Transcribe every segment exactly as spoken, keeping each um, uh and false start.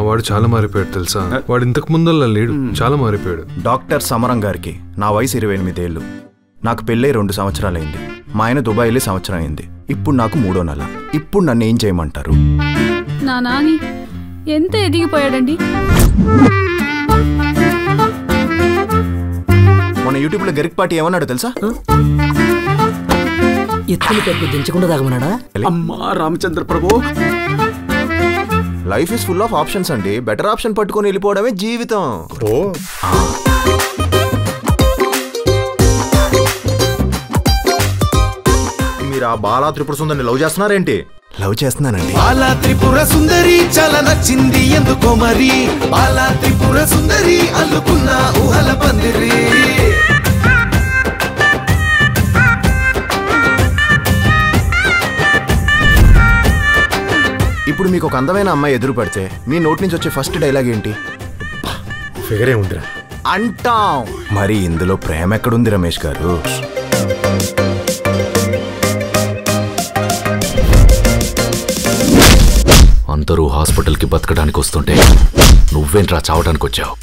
వాడు చాలా మారిపోయాడు తెలుసా. వాడు ఇంతకు ముందల్లా లేడు, చాలా మారిపోయాడు. డాక్టర్ సమరం గారికి నా వయసు ఇరవై ఎనిమిదేళ్ళు. నాకు పెళ్ళై రెండు సంవత్సరాలైంది. మా ఆయన దుబాయ్ వెళ్ళి సంవత్సరం అయింది. ఇప్పుడు నాకు మూడో నెల. ఇప్పుడు నన్ను ఏం చేయమంటారు? నా నాని ఎంత ఎదిగిపోయాడండి. మన యూట్యూబ్ లో గరిక్ పార్టీ ఏమన్నాడు తెలుసా? ఎత్తులు పెట్టి దించకుండా తాగమన్నాడా? అమ్మా Ramachandra Prabhu, life is full of options అండి. బెటర్ ఆప్షన్ పట్టుకొని వెళ్ళిపోవడమే జీవితం. మీరు ఆ బాలా త్రిపుర సుందరిని లవ్ చేస్తున్నారేంటి? లవ్ చేస్తున్నానండి. బాలా త్రిపుర సుందరి చాలా నచ్చింది ఎందుకో మరి. బాలా త్రిపుర సుందరి అల్లుకున్న ఊహల పందిరి. ఇప్పుడు మీకు ఒక అందమైన అమ్మాయి ఎదురు పడితే మీ నోటి నుంచి వచ్చే ఫస్ట్ డైలాగ్ ఏంటి? ఫిగరే ఉందిరా అంటాం. మరి ఇందులో ప్రేమ ఎక్కడుంది రమేష్ గారు? అందరూ హాస్పిటల్కి బతకడానికి వస్తుంటే నువ్వేంట్రా చావడానికి వచ్చావు?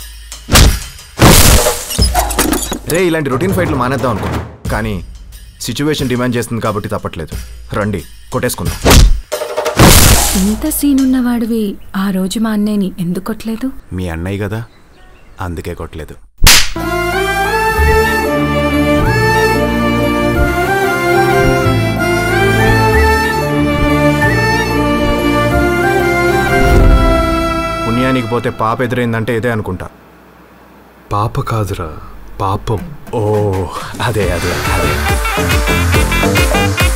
రే, ఇలాంటి రొటీన్ ఫైట్లు మానేద్దాం అనుకో, కానీ సిచ్యువేషన్ డిమాండ్ చేస్తుంది కాబట్టి తప్పట్లేదు. రండి కొట్టేసుకుందాం. ఇంత సీనున్నవాడివి ఆ రోజు మా అన్నయ్యని ఎందుకు కొట్టలేదు? మీ అన్నయ్య కదా, అందుకే కొట్టలేదు. పుణ్యానికి పోతే పాప ఎదురైందంటే ఇదే అనుకుంటా. పాప కాదురా, పాపం. ఓ అదే అదే అదే